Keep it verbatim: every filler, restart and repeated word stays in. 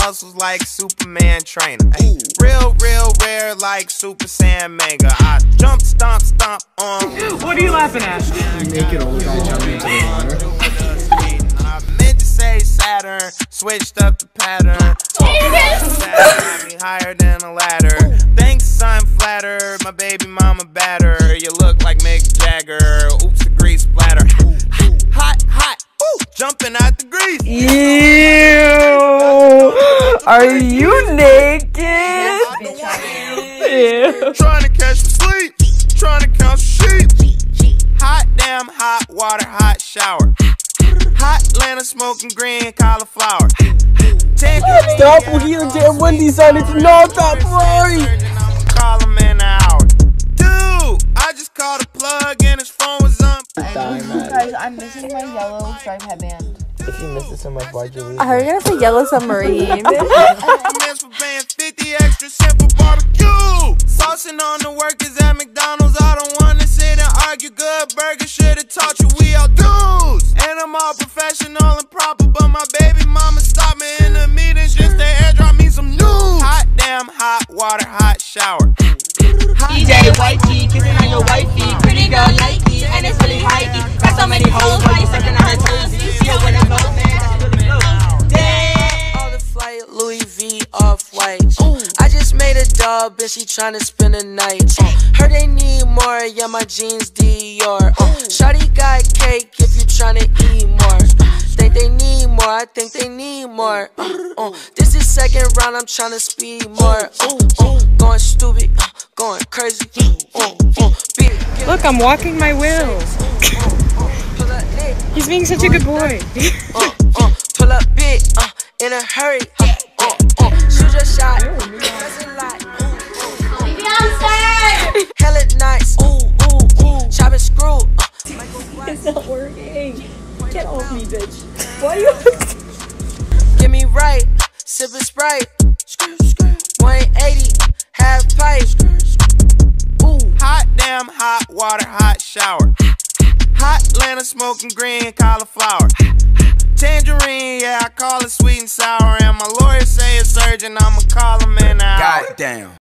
muscles like Superman trainer. Ay, real, real rare like Super Saiyan manga. I jump, stomp, stomp on. What are you laughing at? Naked old guy jumping into the water. I meant to say Saturn, switched up the pattern. Got me higher than a ladder. Thanks, I'm flattered. My baby mama batter. You look like Mick Jagger. Oops, the grease splatter. Hot, hot. Ooh, jumping out the grease. Ew! Are you naked? Ew. Trying to catch some sleep. Trying to count some sheep. Hot damn, hot water, hot shower. Hot Atlanta smoking green cauliflower. Stop looking at the damn Wendy sign, it's not that bright! Call him in an hour. Dude, I just called a plug and his phone was on. Guys, I'm missing my yellow stripe headband. If you miss it so much, why'd you lose I heard you're gonna say yellow submarine. Comments for paying fifty extra simple barbecue. Saucing on the workers at McDonald's. I don't wanna sit and argue. Good burger should've taught you we all dudes. And I'm all professional and proper, but my baby mama stopped me in the meetings just to airdrop me some news. Hot damn, hot water, hot shower. D J white tee, kissing on your wifey. Pretty girl Nike, and it's really high. Got so many hoes, why you sucking on her toes? You see her when I go, man, that's really low. Damn. All the flight, Louis V, off-white. I just made a dub, and she tryna spend the night. Uh, heard they need more, yeah, my jeans Dior. Uh, Shawty got cake if you tryna eat more. Uh, think they need more, I think they need more. Uh, uh, this is second round, I'm tryna speed more. Uh, uh, going stupid, uh, going crazy. Uh, uh, beat it, Look, I'm walking my will. He's being such a good boy. uh, uh, pull up big, uh, in a hurry. Uh, uh, uh, shoot your shot. Hella nice. Ooh, ooh, ooh. Chop and screw. Uh, It's not working. Get off me, bitch. Why you? Get me right. Sippin' Sprite. one eighty. Half pipe. Ooh. Hot damn, hot water, hot shower. Hot Atlanta smoking green cauliflower. Tangerine, yeah, I call it sweet and sour. And my lawyer say it's urgent, I'ma call him in an hour. Goddamn.